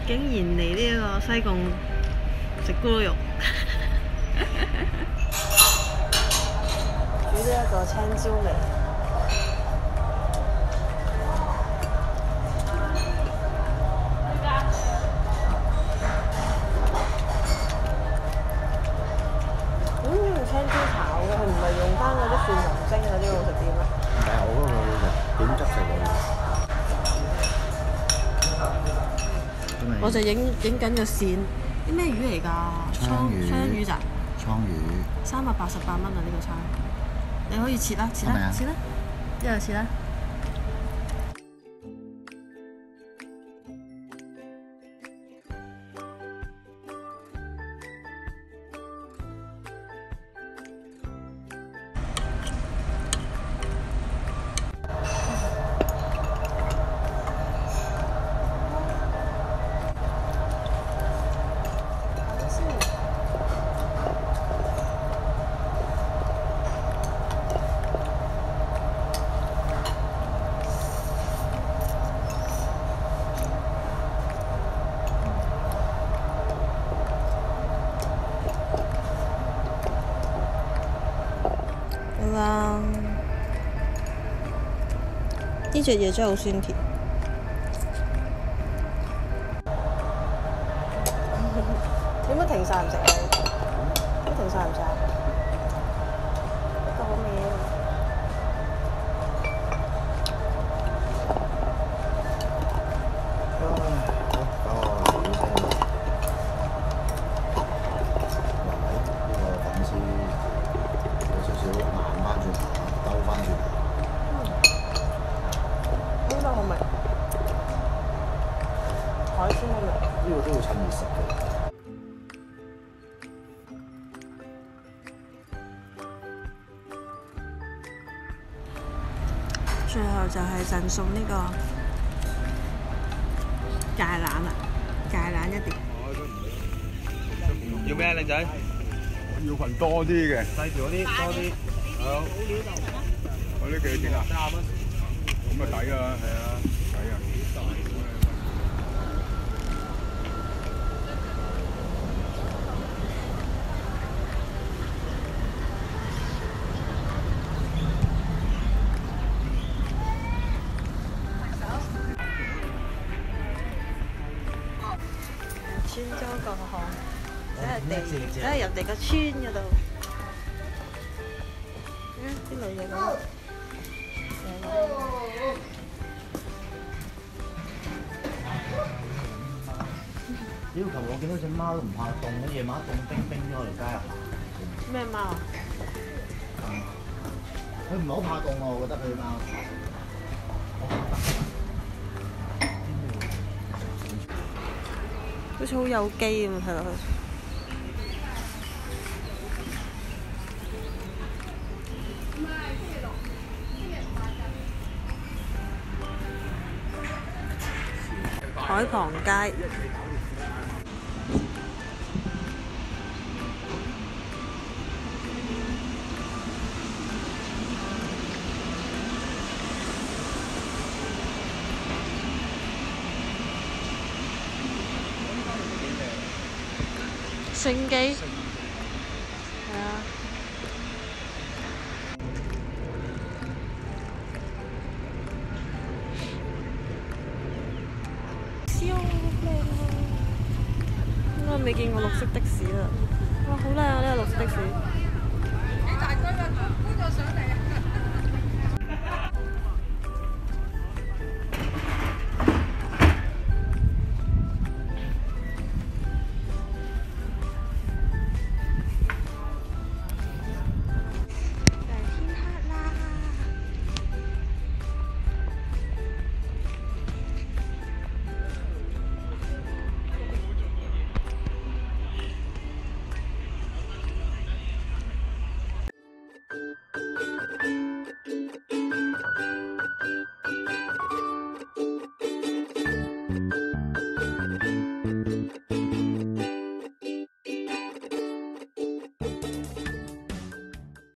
竟然嚟呢個西貢食咕嚕肉，煮呢一個青椒味。青椒炒嘅，佢唔係用翻嗰啲蒜蓉蒸嗰啲好食啲咩？ 唔係我嗰個好食，點汁食嘅。 我就影緊個線，啲咩魚嚟㗎？雙魚咋？ 倉魚。 388蚊啊！呢個餐，你可以切啦，切啦，切啦，一係切啦。啦，呢隻嘢真係好鮮甜。點解停晒唔食啊？點停晒唔食啊？呢個好味啊！海鮮好味， 呢個都要趁熱食嘅。 最後就係贈送呢個芥蘭啦，芥蘭一碟。 要咩啊，靚仔？要份多啲嘅，細條嗰啲多啲。好。嗰啲幾多錢啊？30蚊。咁啊抵啊，係啊，抵啊。 穿州過河，真係人哋個村嗰度。啲女嘢咁。 要求我見到隻貓都唔怕凍嘅，夜晚凍冰冰咗我條街啊！ 咩貓啊？ 佢唔係好怕凍啊，我覺得佢貓。 好似好有機咁睇落去。海傍街。聖基，係啊。超靚啊！應該未見過綠色的士啦。哇，好靚啊！呢個綠色的士。 幾大堆啊！搬咗上嚟啊！